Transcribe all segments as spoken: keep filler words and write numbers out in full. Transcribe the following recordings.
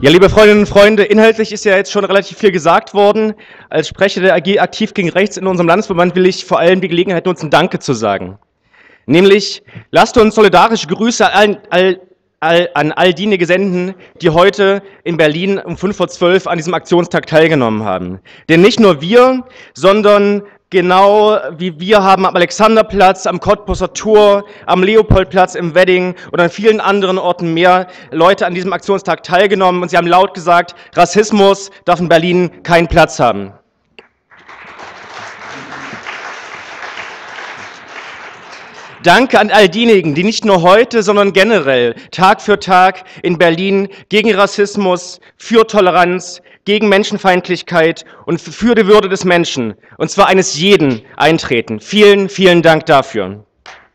Ja, liebe Freundinnen und Freunde, inhaltlich ist ja jetzt schon relativ viel gesagt worden. Als Sprecher der A G Aktiv gegen Rechts in unserem Landesverband will ich vor allem die Gelegenheit nutzen, Danke zu sagen. Nämlich, lasst uns solidarische Grüße an all, all, an all diejenigen senden, die heute in Berlin um fünf vor zwölf an diesem Aktionstag teilgenommen haben. Denn nicht nur wir, sondern genau wie wir haben am Alexanderplatz, am Cottbuser Tor, am Leopoldplatz im Wedding und an vielen anderen Orten mehr Leute an diesem Aktionstag teilgenommen und sie haben laut gesagt, Rassismus darf in Berlin keinen Platz haben. Danke an all diejenigen, die nicht nur heute, sondern generell Tag für Tag in Berlin gegen Rassismus, für Toleranz, gegen Menschenfeindlichkeit und für die Würde des Menschen, und zwar eines jeden, eintreten. Vielen, vielen Dank dafür.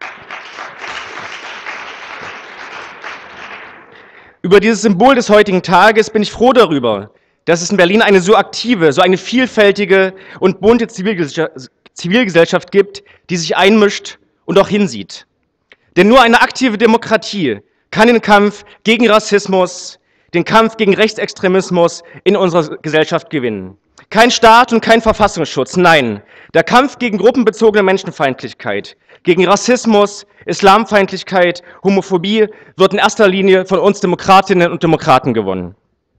Über dieses Symbol des heutigen Tages bin ich froh darüber, dass es in Berlin eine so aktive, so eine vielfältige und bunte Zivilgesellschaft gibt, die sich einmischt und auch hinsieht. Denn nur eine aktive Demokratie kann den Kampf gegen Rassismus, den Kampf gegen Rechtsextremismus in unserer Gesellschaft gewinnen. Kein Staat und kein Verfassungsschutz, nein. Der Kampf gegen gruppenbezogene Menschenfeindlichkeit, gegen Rassismus, Islamfeindlichkeit, Homophobie wird in erster Linie von uns Demokratinnen und Demokraten gewonnen.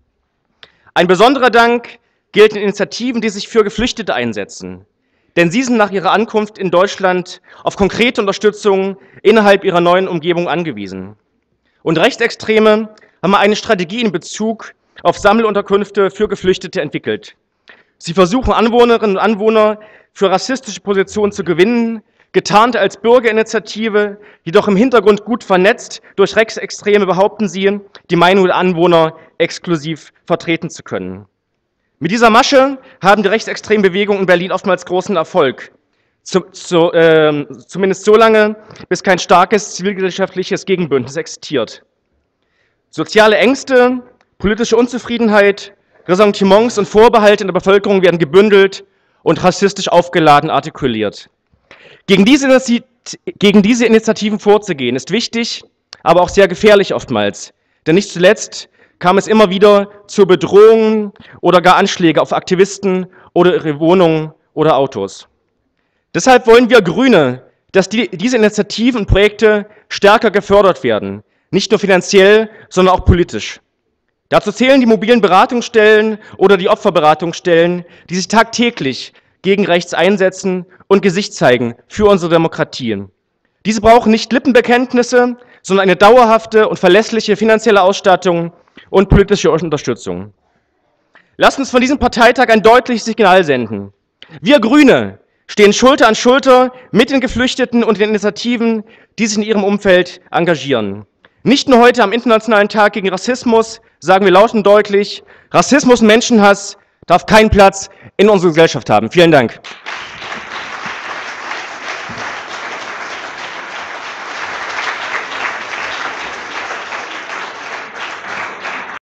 Ein besonderer Dank gilt den Initiativen, die sich für Geflüchtete einsetzen. Denn sie sind nach ihrer Ankunft in Deutschland auf konkrete Unterstützung innerhalb ihrer neuen Umgebung angewiesen. Und Rechtsextreme haben eine Strategie in Bezug auf Sammelunterkünfte für Geflüchtete entwickelt. Sie versuchen, Anwohnerinnen und Anwohner für rassistische Positionen zu gewinnen, getarnt als Bürgerinitiative, jedoch im Hintergrund gut vernetzt durch Rechtsextreme behaupten sie, die Meinung der Anwohner exklusiv vertreten zu können. Mit dieser Masche haben die rechtsextremen Bewegungen in Berlin oftmals großen Erfolg. Zu, zu, äh, zumindest so lange, bis kein starkes zivilgesellschaftliches Gegenbündnis existiert. Soziale Ängste, politische Unzufriedenheit, Ressentiments und Vorbehalte in der Bevölkerung werden gebündelt und rassistisch aufgeladen artikuliert. Gegen diese, gegen diese Initiativen vorzugehen, ist wichtig, aber auch sehr gefährlich oftmals. Denn nicht zuletzt kam es immer wieder zu Bedrohungen oder gar Anschläge auf Aktivisten oder ihre Wohnungen oder Autos. Deshalb wollen wir Grüne, dass die, diese Initiativen und Projekte stärker gefördert werden, nicht nur finanziell, sondern auch politisch. Dazu zählen die mobilen Beratungsstellen oder die Opferberatungsstellen, die sich tagtäglich gegen rechts einsetzen und Gesicht zeigen für unsere Demokratien. Diese brauchen nicht Lippenbekenntnisse, sondern eine dauerhafte und verlässliche finanzielle Ausstattung und politische Unterstützung. Lasst uns von diesem Parteitag ein deutliches Signal senden. Wir Grüne stehen Schulter an Schulter mit den Geflüchteten und den Initiativen, die sich in ihrem Umfeld engagieren. Nicht nur heute am Internationalen Tag gegen Rassismus sagen wir laut und deutlich, Rassismus und Menschenhass darf keinen Platz in unserer Gesellschaft haben. Vielen Dank.